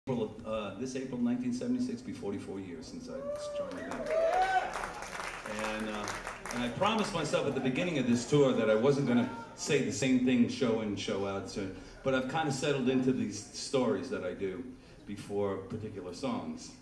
This April 1976, be 44 years since I joined the band. And I promised myself at the beginning of this tour that I wasn't going to say the same thing show in, show out. But I've kind of settled into these stories that I do before particular songs.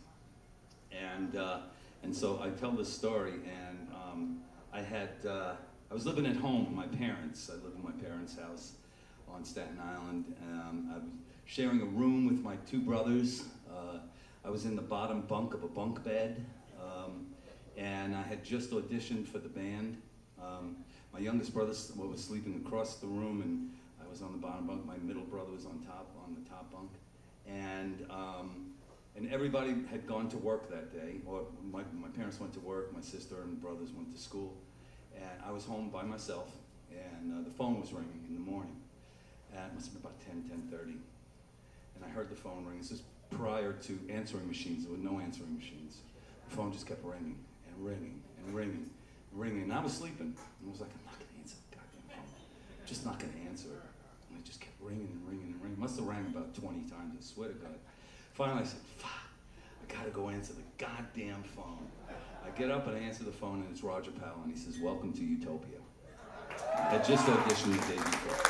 And so I tell this story, and I was living at home with my parents. I lived in my parents' house on Staten Island. I was sharing a room with my two brothers. I was in the bottom bunk of a bunk bed, and I had just auditioned for the band. My youngest brother was sleeping across the room, and I was on the bottom bunk. My middle brother was on the top bunk, and everybody had gone to work that day. Or my parents went to work, my sister and brothers went to school, and I was home by myself. And the phone was ringing in the morning, and it must have been about 10:30. And I heard the phone ring. This is prior to answering machines. There were no answering machines. The phone just kept ringing and ringing and ringing and ringing. And I was sleeping. And I was like, I'm not going to answer the goddamn phone. I'm just not going to answer it. And it just kept ringing and ringing and ringing. It must have rang about 20 times, I swear to God. Finally, I said, fuck, I got to go answer the goddamn phone. I get up and I answer the phone, and it's Roger Powell. And he says, welcome to Utopia. I had just auditioned the day before.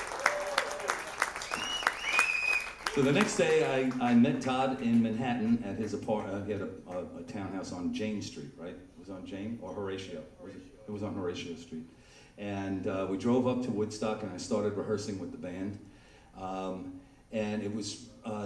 So the next day, I met Todd in Manhattan at his apartment. He had a townhouse on Jane Street, right? It was on Jane or Horatio? It was on Horatio Street. And we drove up to Woodstock, and I started rehearsing with the band. And it was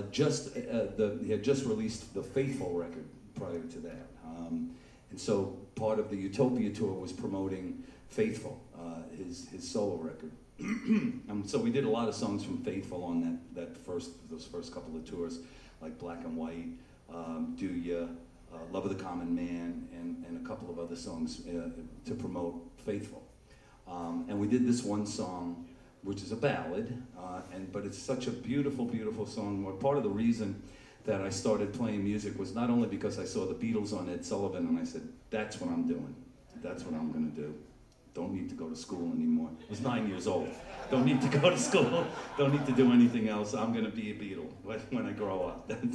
he had just released the Faithful record prior to that. And so part of the Utopia tour was promoting Faithful, his solo record. So we did a lot of songs from Faithful on those first couple of tours, like Black and White, Do Ya, Love of the Common Man, and a couple of other songs to promote Faithful. And we did this one song, which is a ballad, but it's such a beautiful, beautiful song. Well, part of the reason that I started playing music was not only because I saw the Beatles on Ed Sullivan, and I said, that's what I'm doing. That's what I'm going to do. Don't need to go to school anymore. I was 9 years old. Don't need to go to school. Don't need to do anything else. I'm going to be a Beatle when I grow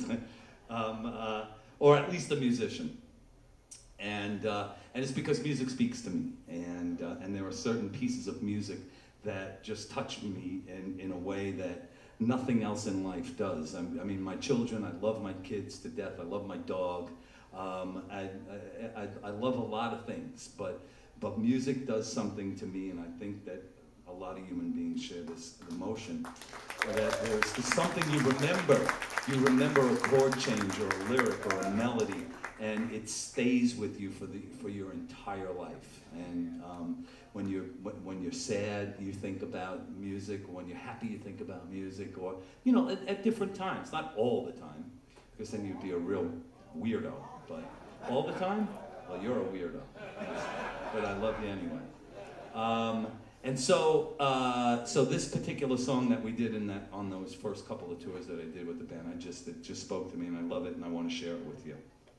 up. Or at least a musician. And it's because music speaks to me. And there are certain pieces of music that just touch me in a way that nothing else in life does. I mean, my children, I love my kids to death. I love my dog. I love a lot of things, but music does something to me, and I think that a lot of human beings share this emotion. That there's something you remember. You remember a chord change or a lyric or a melody, and it stays with you for your entire life. And when you're sad, you think about music. When you're happy, you think about music. Or at different times, not all the time, because then you'd be a real weirdo. But all the time, well, you're a weirdo. But I love you anyway. And so this particular song that we did on those first couple of tours that I did with the band, it just spoke to me, and I love it, and I want to share it with you.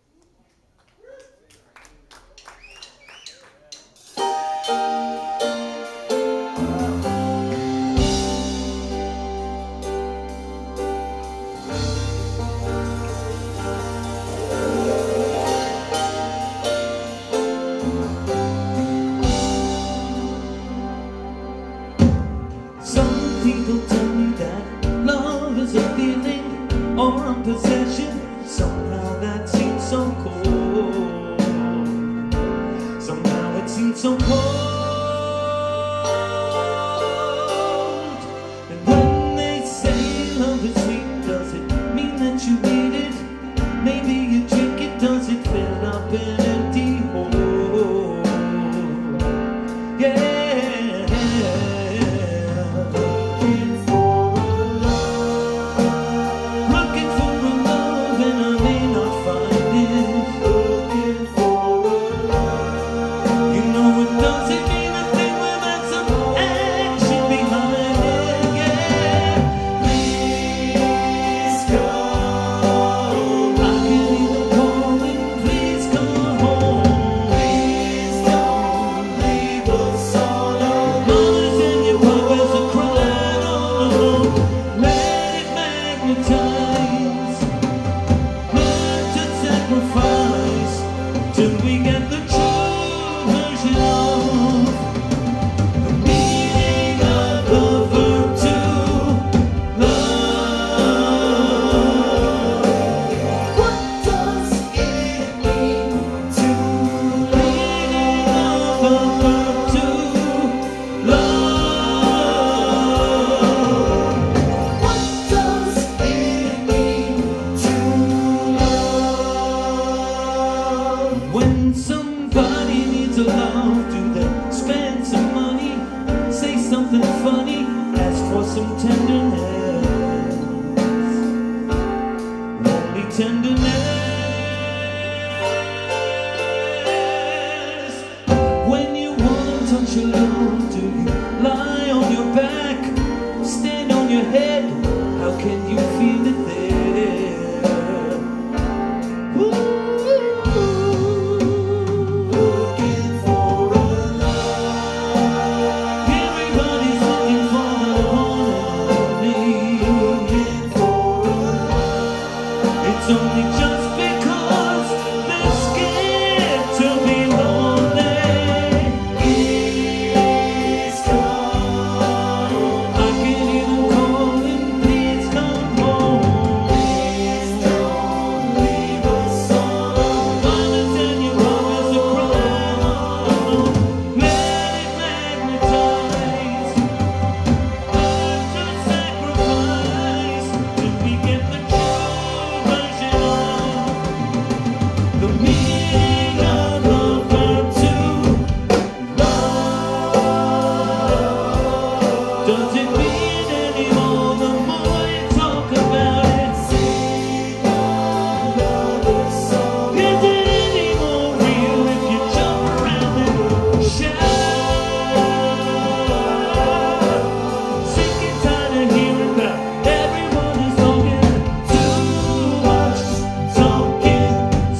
People tell me that love is a feeling or a possession. Somehow that seems so cold. Somehow it seems so cold. And when they say love is sweet, does it mean that you need it? Maybe you drink it, does it fill up an empty hole? Yeah. I can brotherly tenderness. When you want to touch your love, do you lie on your back, stand on your head? How can you feel it there? Ooh. Looking for a love. Everybody's looking for the one and only. Looking for a love. It's only just because they're scared to be lonely. Please come. I can hear them calling, please come home. Please don't leave us alone. Mothers and your brothers are crying. Let it magnetize. Learn to sacrifice till we get the true version of the meaning of the verb to love. Does it mean anymore the more you talk about it? Sing another song. Is it any more real if you jump around and shout? Sick and tired of hearing about everyone is talking too much. Talking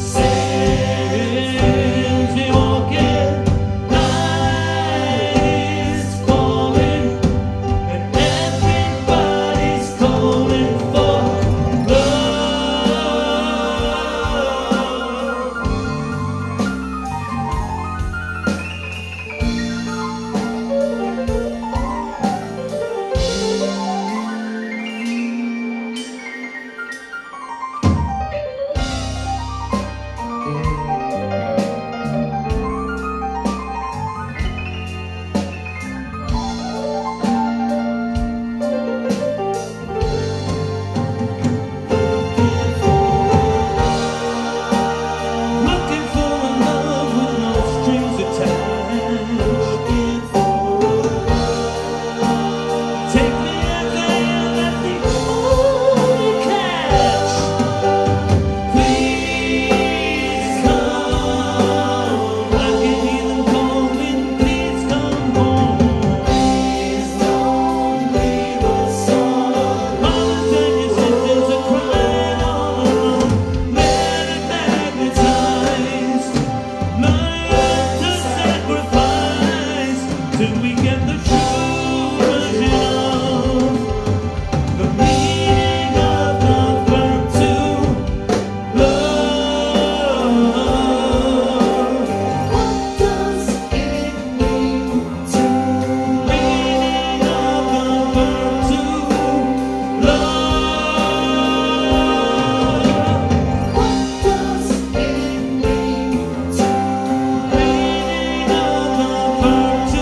sails we walking, night is falling, and everybody's calling for looking for a love with no strings attached. Looking for a love. Take me as I am, that's the only catch. Please come. I can hear them calling, please come home. Please don't leave us alone. Mothers and your sisters are crying all alone. Let it magnetize. Learn to sacrifice till we get the true version of the meaning of the verb to love. What does it mean to meaning of the verb to love? What does it mean to meaning of the verb to